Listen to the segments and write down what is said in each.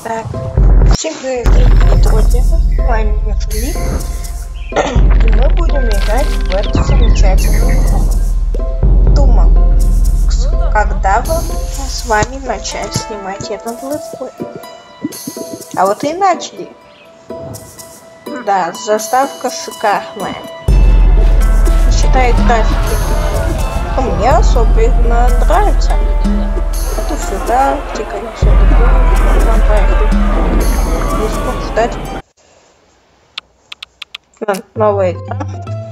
Так, всем привет, друзья, с вами Филипп, и мы будем играть в эту замечательную игру. Думал, когда бы с вами начать снимать этот летсплей. А вот и начали. Да, заставка шикарная. Считает графики. Мне особенно нравится. Это сюда, тикай сюда, там поехали. Не сколько ждать. Новая игра.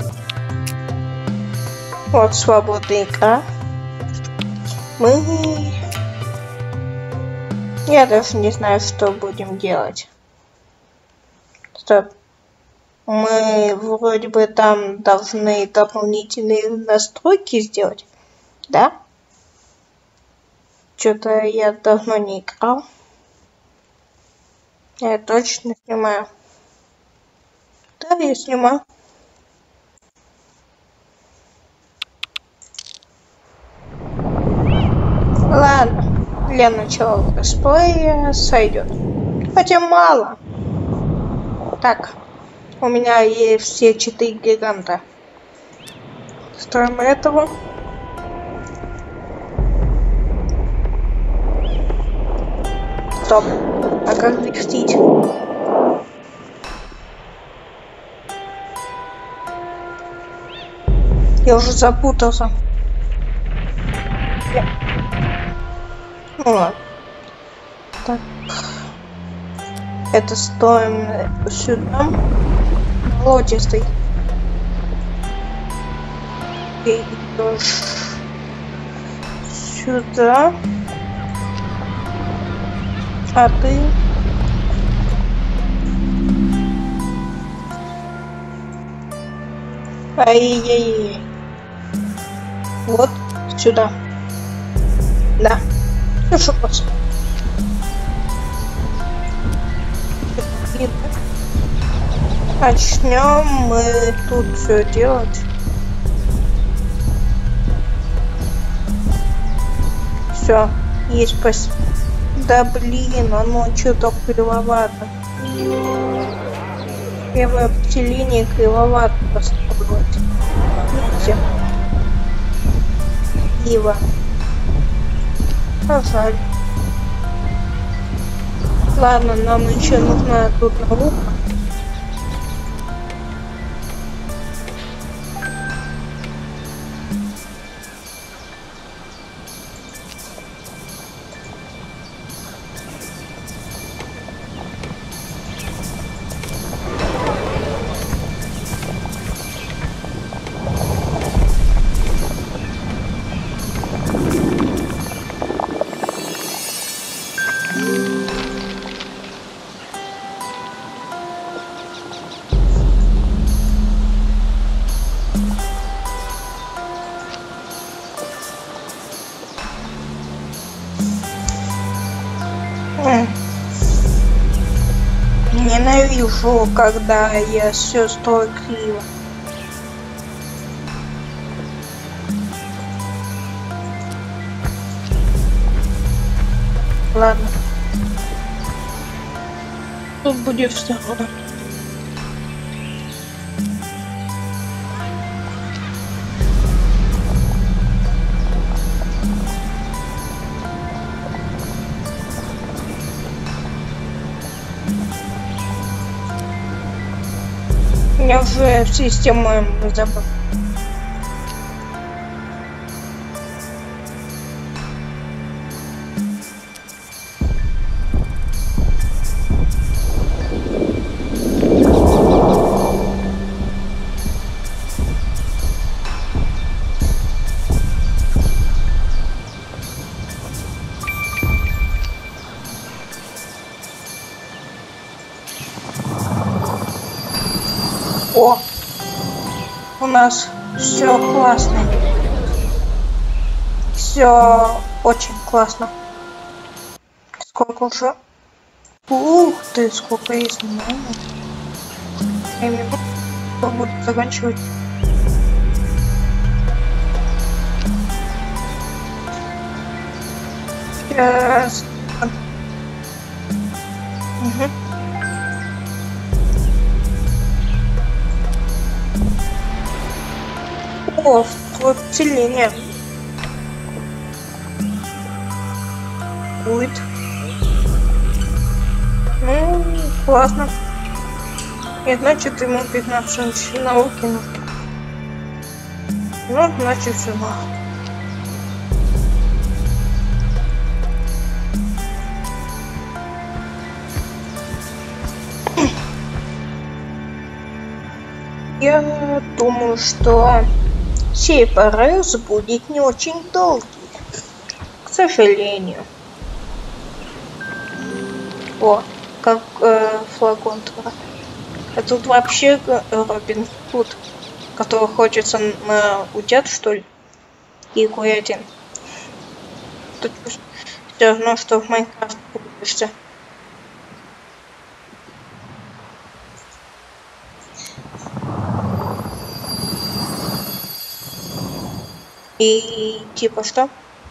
Вот свободная игра. Я даже не знаю, что будем делать. Стоп. Мы вроде бы там должны дополнительные настройки сделать. Да? Что-то я давно не играл. Я точно снимаю. Да, я снимаю. Ладно, для начала летсплея сойдет. Хотя мало. Так, у меня есть все 4 гиганта. Строим этого. Стоп. А как дрифтить? Я уже запутался. Ну ладно. Так. Это стоим сюда. Молодистый. Ты идешь сюда. А ты... Ай-яй-яй. Вот сюда. Да. Хорошо, просто. Начнем мы тут все делать. Все, есть спасибо. Да блин, оно что-то кривовато. Первое поселение кривовато построить. Видите? Ива. А жаль. Ладно, нам еще нужна тут наука. Ненавижу, когда я все строю криво. Ладно. Тут будет второе. Я уже систему забыл. О, у нас все классно. Все очень классно. Сколько уже? Ух ты, сколько есть знаний. Я не буду заканчивать. Сейчас. Угу. О, второе поселение. Будет. Ну, классно. И значит, ему 15 науки нужно. Ну, значит, все. Я думаю, что сей параиз будет не очень долгий, к сожалению. О, как флакон. А тут вообще Робин Худ, который хочется на утят, что ли, и курятин. Тут все равно, что в Майнкрафт путаешься. И типа что?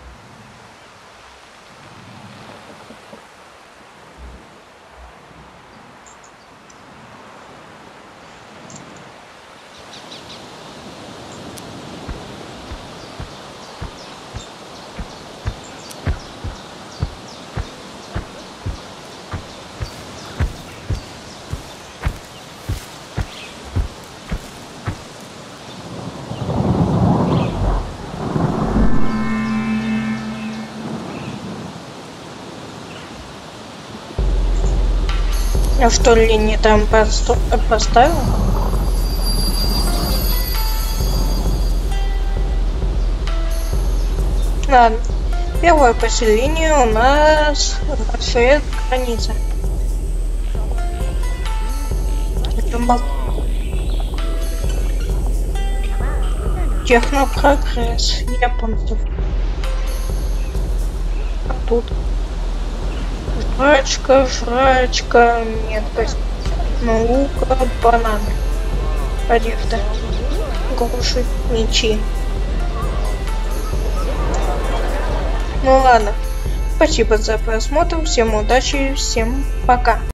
А что ли не там поставил? Ладно. Первое поселение у нас расширяет граница. Технопрогресс японцев. А тут жрачка, меткость, наука, бананы, одежда, груши, мечи. Ну ладно, спасибо за просмотр, всем удачи, всем пока.